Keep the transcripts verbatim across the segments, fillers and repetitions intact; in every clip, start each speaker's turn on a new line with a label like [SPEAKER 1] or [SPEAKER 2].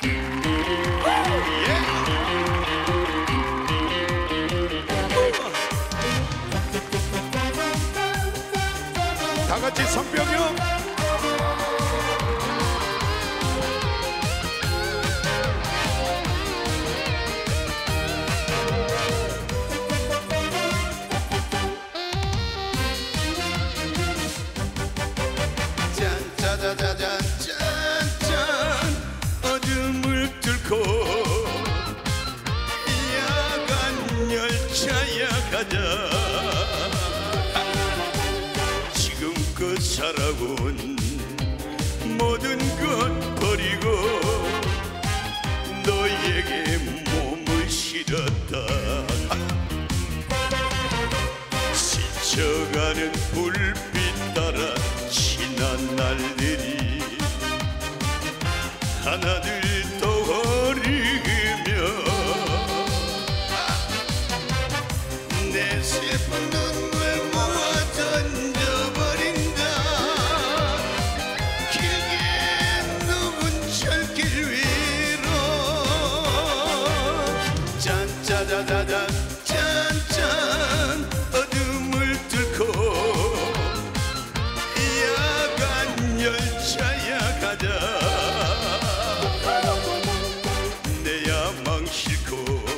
[SPEAKER 1] 다 같이 성병요.
[SPEAKER 2] 짠짜자자잔 짠짠 어둠을 뚫고 야간 열차야 가자. 지금껏 살아온 모든 것 버리고 너에게 몸을 실었다. 스쳐가는 불빛 따라 지난 날들이 하나둘 떠오르며 내 슬픈 눈물 모아 던져버린다. 길게 누운 철길 위로 짠짜자자잔 짠짠 어둠을 뚫고 야간 열차야 가자. 내 야망 싣고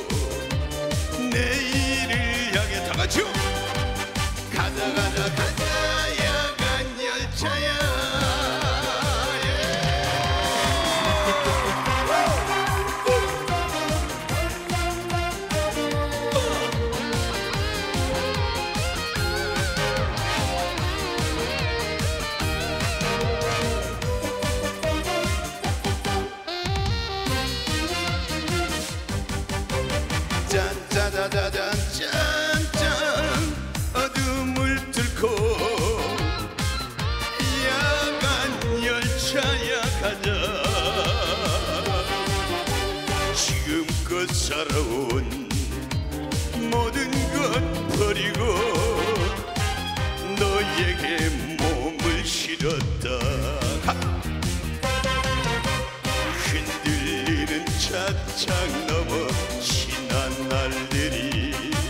[SPEAKER 2] 내일을 향해 다 같이요. 가자 가자 가자 야간 열차야. 짠짜자자잔 짠짠 어둠을 뚫고 야간 열차야 가자. 지금껏 살아온 모든 것 버리고 너에게 몸을 실었다. 흔들리는 차창 넘어 지난 날들이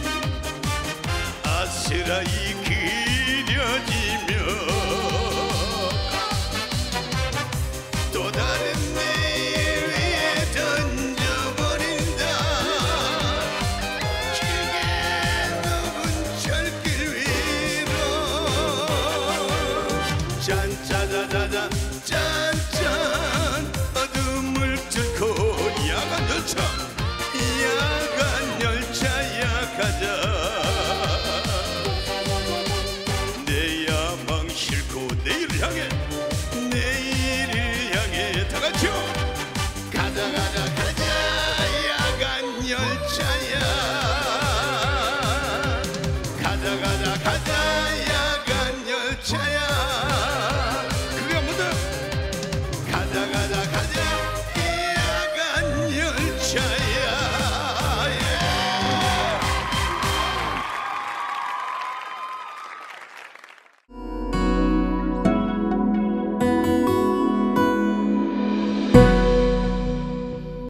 [SPEAKER 2] 아스라이 그려지며 또 다른 내일 위에 던져버린다. 길게 누운 철길 위로 짠짜자자잔 짠짠 어둠을 뚫고 야간 열차 야간 열차야 가자. 내 야망 싣고 내일을 향해 내일을 향해 다 같이요. 가자 가자 가자 야간 열차야. 가자 가자 가자 야간 열차야.